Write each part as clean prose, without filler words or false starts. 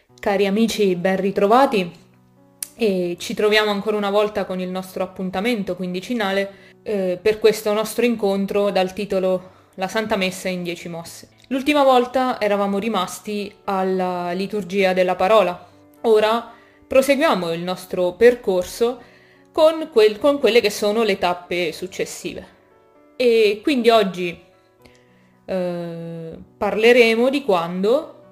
Cari amici, ben ritrovati e ci troviamo ancora una volta con il nostro appuntamento quindicinale per questo nostro incontro dal titolo La Santa Messa in 10 mosse. L'ultima volta eravamo rimasti alla liturgia della parola. Ora proseguiamo il nostro percorso con quelle che sono le tappe successive. E quindi oggi parleremo di quando,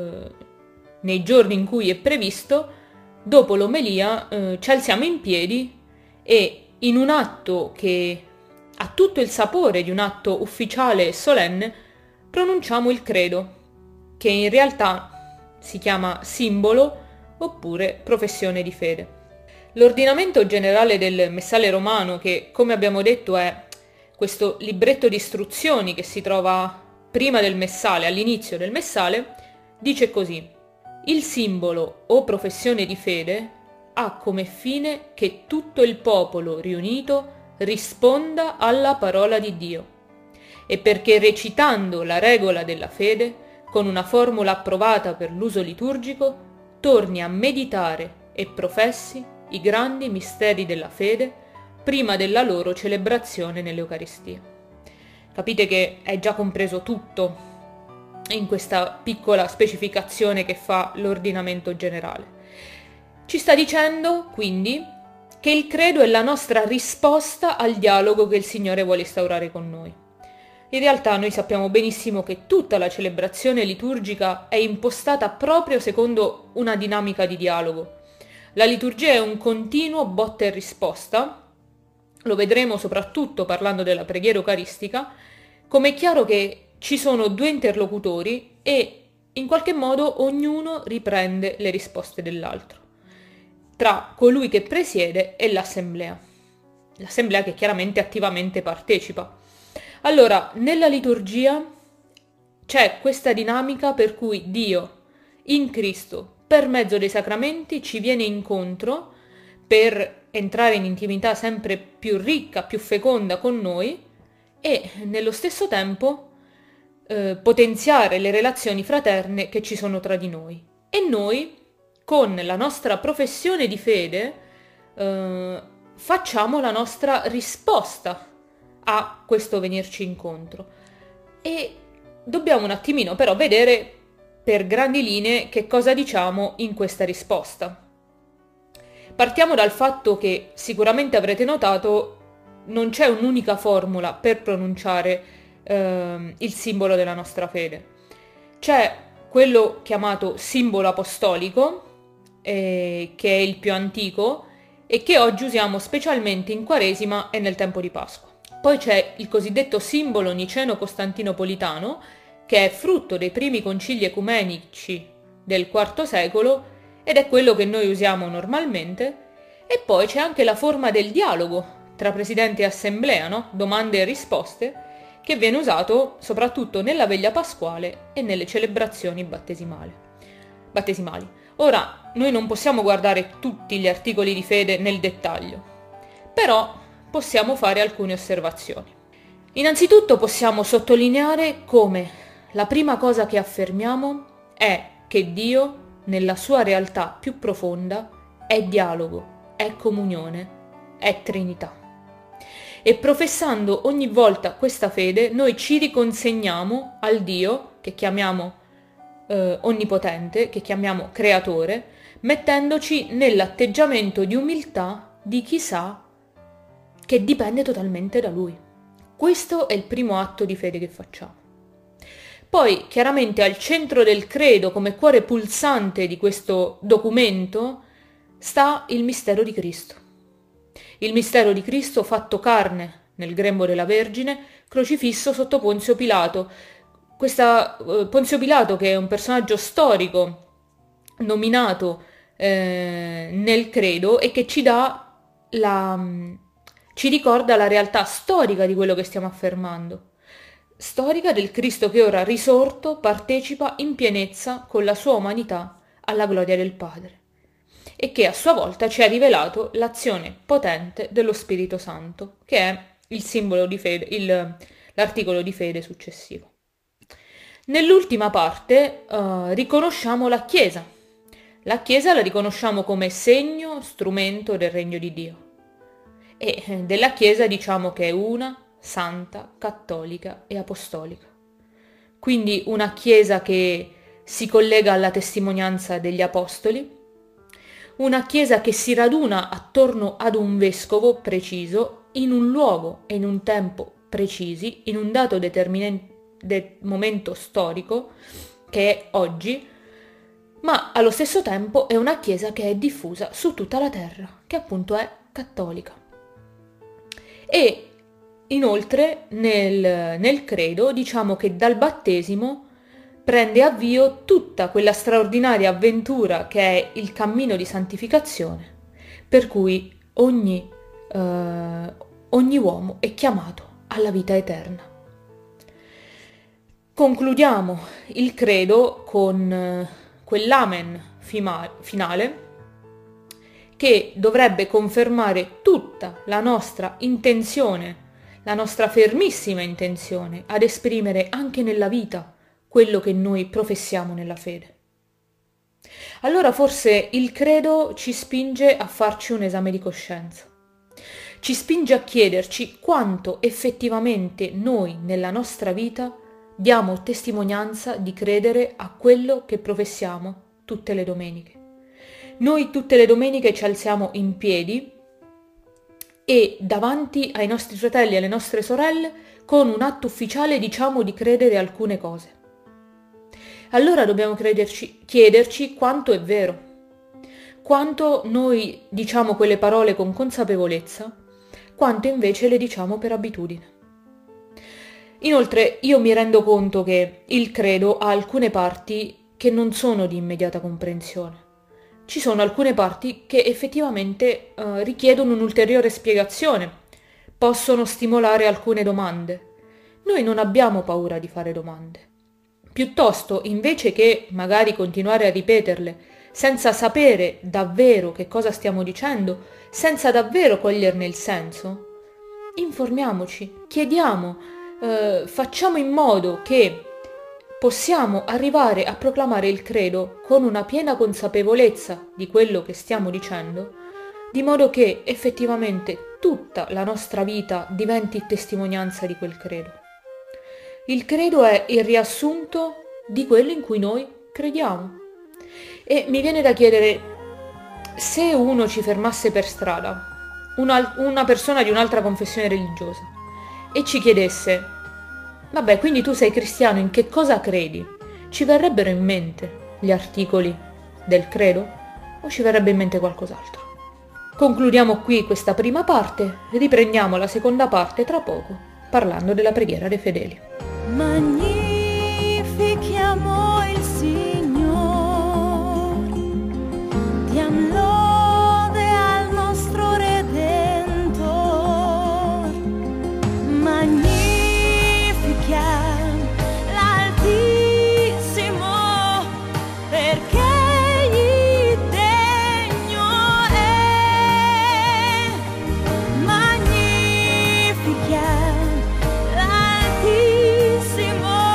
nei giorni in cui è previsto, dopo l'omelia, ci alziamo in piedi e in un atto che ha tutto il sapore di un atto ufficiale e solenne, pronunciamo il credo, che in realtà si chiama simbolo oppure professione di fede. L'ordinamento generale del Messale romano, che come abbiamo detto è questo libretto di istruzioni che si trova prima del Messale, all'inizio del Messale, dice così: il simbolo o professione di fede ha come fine che tutto il popolo riunito risponda alla parola di Dio, e perché recitando la regola della fede, con una formula approvata per l'uso liturgico, torni a meditare e professi i grandi misteri della fede prima della loro celebrazione nell'Eucaristia. Capite che è già compreso tutto in questa piccola specificazione che fa l'ordinamento generale. Ci sta dicendo, quindi, che il credo è la nostra risposta al dialogo che il Signore vuole instaurare con noi. In realtà noi sappiamo benissimo che tutta la celebrazione liturgica è impostata proprio secondo una dinamica di dialogo. La liturgia è un continuo botta e risposta, lo vedremo soprattutto parlando della preghiera eucaristica, come è chiaro che ci sono due interlocutori e in qualche modo ognuno riprende le risposte dell'altro, tra colui che presiede e l'assemblea. L'assemblea che chiaramente attivamente partecipa. Allora, nella liturgia c'è questa dinamica per cui Dio, in Cristo, per mezzo dei sacramenti, ci viene incontro per entrare in intimità sempre più ricca, più feconda con noi e nello stesso tempo potenziare le relazioni fraterne che ci sono tra di noi. E noi, con la nostra professione di fede, facciamo la nostra risposta a questo venirci incontro. E dobbiamo un attimino però vedere per grandi linee che cosa diciamo in questa risposta. Partiamo dal fatto che sicuramente avrete notato non c'è un'unica formula per pronunciare il simbolo della nostra fede. C'è quello chiamato simbolo apostolico, che è il più antico e che oggi usiamo specialmente in Quaresima e nel tempo di Pasqua. Poi c'è il cosiddetto simbolo niceno-costantinopolitano, che è frutto dei primi concili ecumenici del IV secolo ed è quello che noi usiamo normalmente. E poi c'è anche la forma del dialogo tra presidente e assemblea, no? Domande e risposte, che viene usato soprattutto nella veglia pasquale e nelle celebrazioni battesimali. Ora, noi non possiamo guardare tutti gli articoli di fede nel dettaglio, però possiamo fare alcune osservazioni. Innanzitutto possiamo sottolineare come la prima cosa che affermiamo è che Dio, nella sua realtà più profonda, è dialogo, è comunione, è Trinità. E professando ogni volta questa fede, noi ci riconsegniamo al Dio, che chiamiamo onnipotente, che chiamiamo creatore, mettendoci nell'atteggiamento di umiltà di chi sa che dipende totalmente da Lui. Questo è il primo atto di fede che facciamo. Poi, chiaramente, al centro del credo, come cuore pulsante di questo documento, sta il mistero di Cristo. Il mistero di Cristo fatto carne nel grembo della Vergine, crocifisso sotto Ponzio Pilato. Ponzio Pilato, che è un personaggio storico nominato nel credo e che ci ricorda la realtà storica di quello che stiamo affermando. Storica del Cristo che ora risorto partecipa in pienezza con la sua umanità alla gloria del Padre e che a sua volta ci ha rivelato l'azione potente dello Spirito Santo, che è il simbolo di fede, l'articolo di fede successivo. Nell'ultima parte riconosciamo la Chiesa La Chiesa la riconosciamo come segno, strumento del regno di Dio. E della Chiesa diciamo che è una, santa, cattolica e apostolica. Quindi una Chiesa che si collega alla testimonianza degli apostoli, una Chiesa che si raduna attorno ad un vescovo preciso, in un luogo e in un tempo precisi, in un dato momento storico, che è oggi, ma allo stesso tempo è una Chiesa che è diffusa su tutta la terra, che appunto è cattolica. E inoltre nel credo diciamo che dal battesimo prende avvio tutta quella straordinaria avventura che è il cammino di santificazione, per cui ogni uomo è chiamato alla vita eterna. Concludiamo il credo con quell'amen finale che dovrebbe confermare tutta la nostra intenzione, la nostra fermissima intenzione ad esprimere anche nella vita quello che noi professiamo nella fede. Allora forse il credo ci spinge a farci un esame di coscienza, ci spinge a chiederci quanto effettivamente noi nella nostra vita diamo testimonianza di credere a quello che professiamo tutte le domeniche. Noi tutte le domeniche ci alziamo in piedi e davanti ai nostri fratelli e alle nostre sorelle con un atto ufficiale diciamo di credere alcune cose. Allora dobbiamo chiederci quanto è vero, quanto noi diciamo quelle parole con consapevolezza, quanto invece le diciamo per abitudine. Inoltre io mi rendo conto che il credo ha alcune parti che non sono di immediata comprensione. Ci sono alcune parti che effettivamente richiedono un'ulteriore spiegazione, possono stimolare alcune domande. Noi non abbiamo paura di fare domande. Piuttosto, invece che magari continuare a ripeterle senza sapere davvero che cosa stiamo dicendo, senza davvero coglierne il senso, informiamoci, chiediamo, facciamo in modo che possiamo arrivare a proclamare il credo con una piena consapevolezza di quello che stiamo dicendo, di modo che effettivamente tutta la nostra vita diventi testimonianza di quel credo. Il credo è il riassunto di quello in cui noi crediamo. E mi viene da chiedere, se uno ci fermasse per strada, una persona di un'altra confessione religiosa, e ci chiedesse, vabbè, quindi tu sei cristiano, in che cosa credi? Ci verrebbero in mente gli articoli del credo o ci verrebbe in mente qualcos'altro? Concludiamo qui questa prima parte, riprendiamo la seconda parte tra poco, parlando della preghiera dei fedeli. Magnifichiamo il Signore, diam lode al nostro Redentor, magnifichiamo l'Altissimo, perché egli degno è, magnifichiamo l'Altissimo.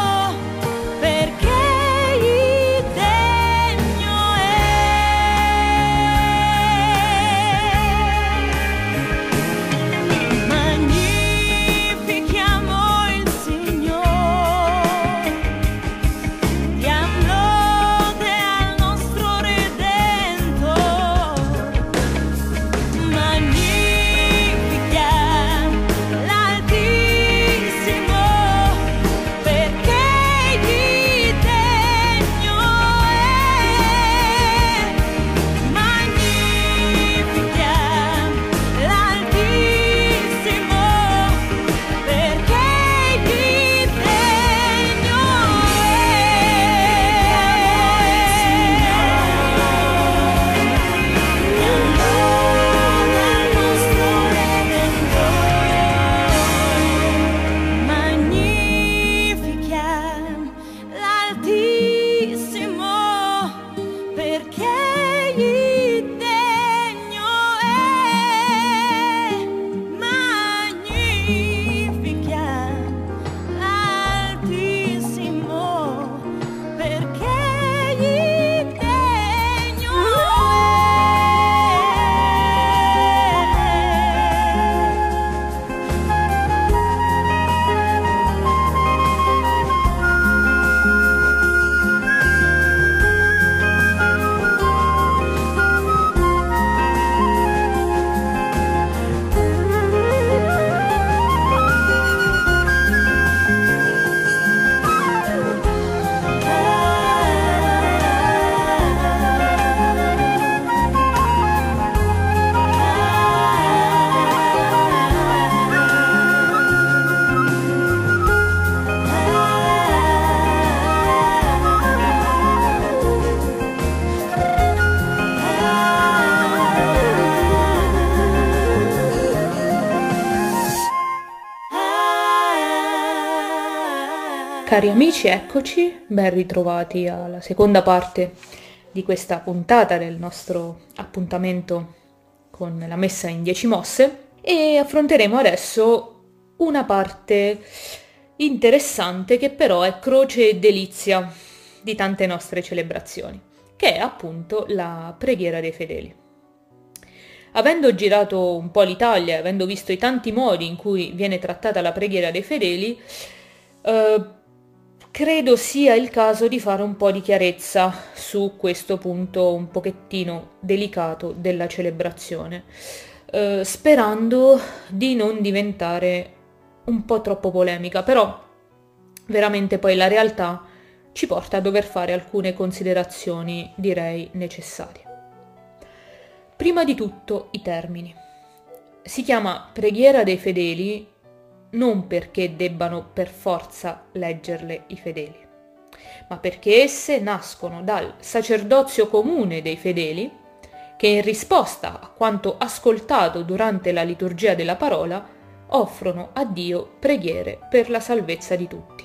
Cari amici, eccoci, ben ritrovati alla seconda parte di questa puntata del nostro appuntamento con la messa in 10 mosse e affronteremo adesso una parte interessante che però è croce e delizia di tante nostre celebrazioni, che è appunto la preghiera dei fedeli. Avendo girato un po' l'Italia, avendo visto i tanti modi in cui viene trattata la preghiera dei fedeli, credo sia il caso di fare un po' di chiarezza su questo punto un pochettino delicato della celebrazione, sperando di non diventare un po' troppo polemica, però veramente poi la realtà ci porta a dover fare alcune considerazioni, direi, necessarie. Prima di tutto i termini. Si chiama preghiera dei fedeli non perché debbano per forza leggerle i fedeli, ma perché esse nascono dal sacerdozio comune dei fedeli che in risposta a quanto ascoltato durante la liturgia della parola offrono a Dio preghiere per la salvezza di tutti.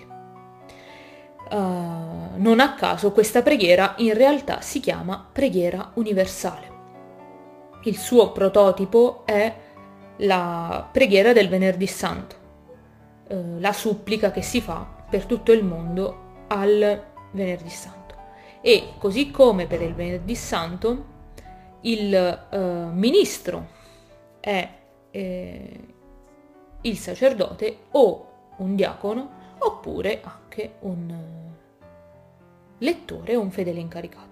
Non a caso questa preghiera in realtà si chiama preghiera universale. Il suo prototipo è la preghiera del Venerdì Santo, la supplica che si fa per tutto il mondo al Venerdì Santo. E così come per il Venerdì Santo, il ministro è il sacerdote o un diacono, oppure anche un lettore o un fedele incaricato.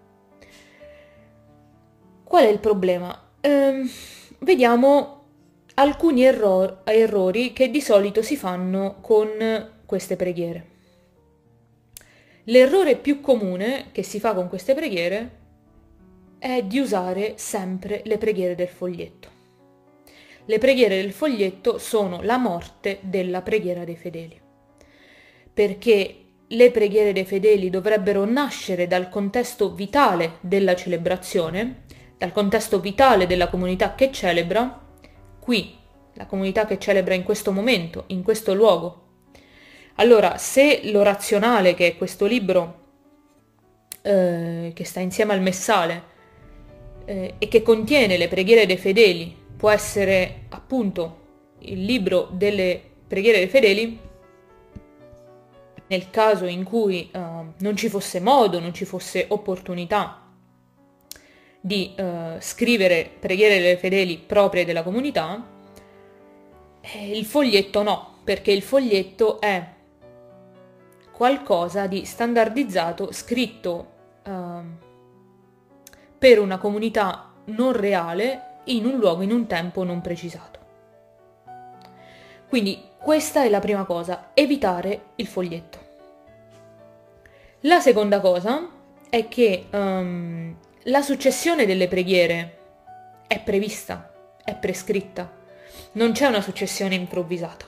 Qual è il problema? Vediamo alcuni errori che di solito si fanno con queste preghiere. L'errore più comune che si fa con queste preghiere è di usare sempre le preghiere del foglietto. Le preghiere del foglietto sono la morte della preghiera dei fedeli, perché le preghiere dei fedeli dovrebbero nascere dal contesto vitale della celebrazione, dal contesto vitale della comunità che celebra, qui, la comunità che celebra in questo momento, in questo luogo. Allora, se l'orazionale, che è questo libro che sta insieme al messale e che contiene le preghiere dei fedeli, può essere appunto il libro delle preghiere dei fedeli, nel caso in cui non ci fosse modo, non ci fosse opportunità di scrivere preghiere dei fedeli proprie della comunità, il foglietto no, perché il foglietto è qualcosa di standardizzato, scritto per una comunità non reale, in un luogo, in un tempo non precisato. Quindi questa è la prima cosa, evitare il foglietto. La seconda cosa è che la successione delle preghiere è prevista, è prescritta, non c'è una successione improvvisata.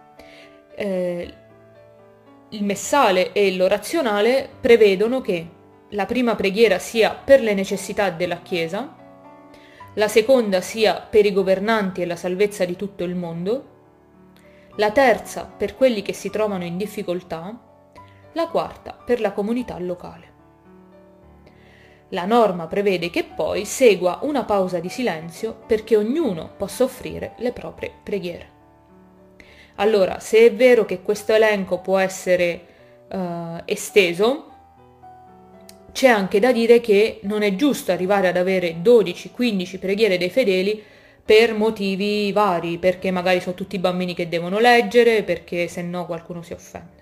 Il messale e l'orazionale prevedono che la prima preghiera sia per le necessità della Chiesa, la seconda sia per i governanti e la salvezza di tutto il mondo, la terza per quelli che si trovano in difficoltà, la quarta per la comunità locale. La norma prevede che poi segua una pausa di silenzio perché ognuno possa offrire le proprie preghiere. Allora, se è vero che questo elenco può essere esteso, c'è anche da dire che non è giusto arrivare ad avere 12-15 preghiere dei fedeli per motivi vari, perché magari sono tutti bambini che devono leggere, perché se no qualcuno si offende.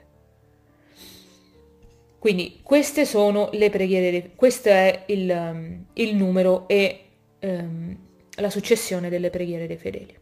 Quindi queste sono le preghiere, questo è il numero e la successione delle preghiere dei fedeli.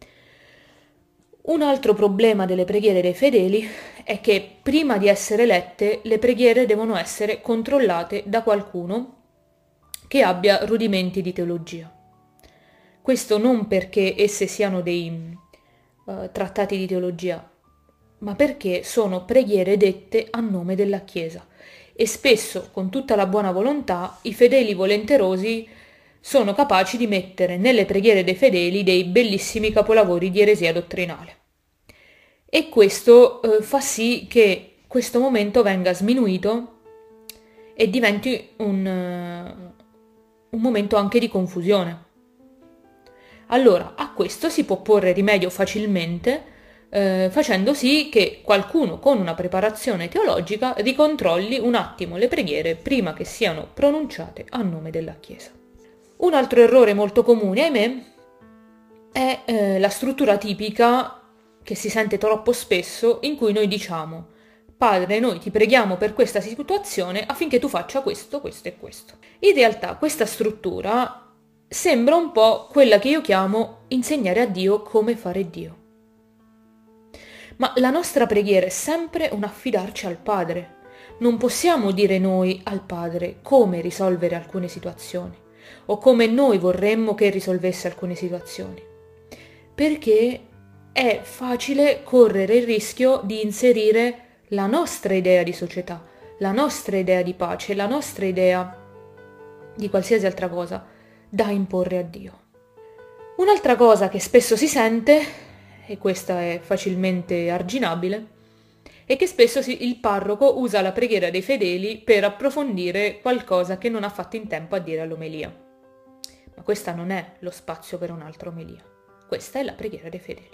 Un altro problema delle preghiere dei fedeli è che prima di essere lette le preghiere devono essere controllate da qualcuno che abbia rudimenti di teologia. Questo non perché esse siano dei trattati di teologia, ma perché sono preghiere dette a nome della Chiesa e spesso, con tutta la buona volontà, i fedeli volenterosi sono capaci di mettere nelle preghiere dei fedeli dei bellissimi capolavori di eresia dottrinale. E questo fa sì che questo momento venga sminuito e diventi un momento anche di confusione. Allora, a questo si può porre rimedio facilmente facendo sì che qualcuno con una preparazione teologica ricontrolli un attimo le preghiere prima che siano pronunciate a nome della Chiesa. Un altro errore molto comune, ahimè, è la struttura tipica che si sente troppo spesso in cui noi diciamo: Padre, noi ti preghiamo per questa situazione affinché tu faccia questo, questo e questo. In realtà questa struttura sembra un po' quella che io chiamo insegnare a Dio come fare Dio. Ma la nostra preghiera è sempre un affidarci al Padre. Non possiamo dire noi al Padre come risolvere alcune situazioni o come noi vorremmo che risolvesse alcune situazioni, perché è facile correre il rischio di inserire la nostra idea di società, la nostra idea di pace, la nostra idea di qualsiasi altra cosa da imporre a Dio. Un'altra cosa che spesso si sente, e questa è facilmente arginabile, è che spesso il parroco usa la preghiera dei fedeli per approfondire qualcosa che non ha fatto in tempo a dire all'omelia. Ma questa non è lo spazio per un'altra omelia, questa è la preghiera dei fedeli.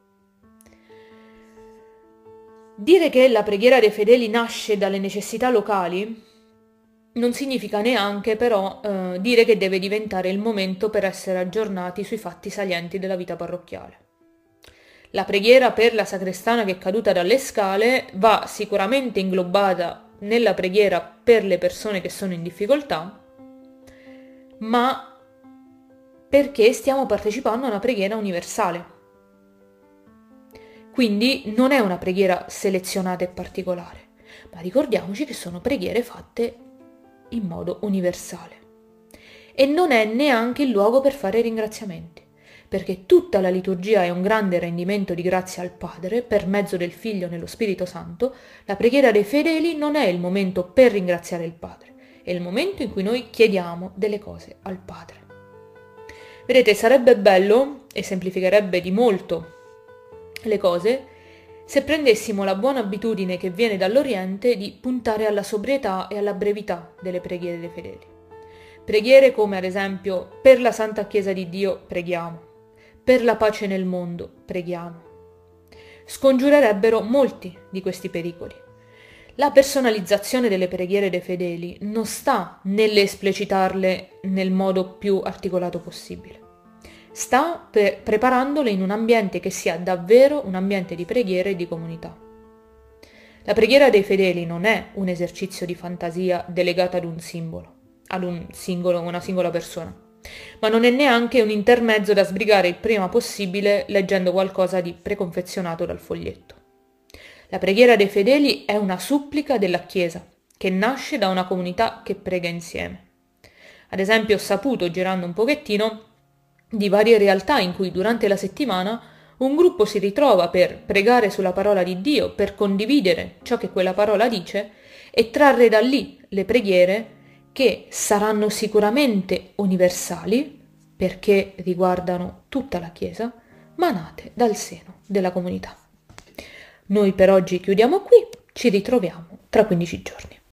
Dire che la preghiera dei fedeli nasce dalle necessità locali non significa neanche però dire che deve diventare il momento per essere aggiornati sui fatti salienti della vita parrocchiale. La preghiera per la sacrestana che è caduta dalle scale va sicuramente inglobata nella preghiera per le persone che sono in difficoltà, ma perché stiamo partecipando a una preghiera universale. Quindi non è una preghiera selezionata e particolare, ma ricordiamoci che sono preghiere fatte in modo universale. E non è neanche il luogo per fare ringraziamenti, perché tutta la liturgia è un grande rendimento di grazia al Padre per mezzo del Figlio nello Spirito Santo. La preghiera dei fedeli non è il momento per ringraziare il Padre, è il momento in cui noi chiediamo delle cose al Padre. Vedete, sarebbe bello e semplificherebbe di molto le cose se prendessimo la buona abitudine che viene dall'Oriente di puntare alla sobrietà e alla brevità delle preghiere dei fedeli. Preghiere come ad esempio: per la Santa Chiesa di Dio preghiamo, per la pace nel mondo preghiamo. Scongiurerebbero molti di questi pericoli. La personalizzazione delle preghiere dei fedeli non sta nell'esplicitarle nel modo più articolato possibile. Sta preparandole in un ambiente che sia davvero un ambiente di preghiera e di comunità. La preghiera dei fedeli non è un esercizio di fantasia delegato ad un singolo, una singola persona, ma non è neanche un intermezzo da sbrigare il prima possibile leggendo qualcosa di preconfezionato dal foglietto. La preghiera dei fedeli è una supplica della Chiesa, che nasce da una comunità che prega insieme. Ad esempio, ho saputo, girando un pochettino, di varie realtà in cui durante la settimana un gruppo si ritrova per pregare sulla parola di Dio, per condividere ciò che quella parola dice e trarre da lì le preghiere che saranno sicuramente universali, perché riguardano tutta la Chiesa, ma nate dal seno della comunità. Noi per oggi chiudiamo qui, ci ritroviamo tra 15 giorni.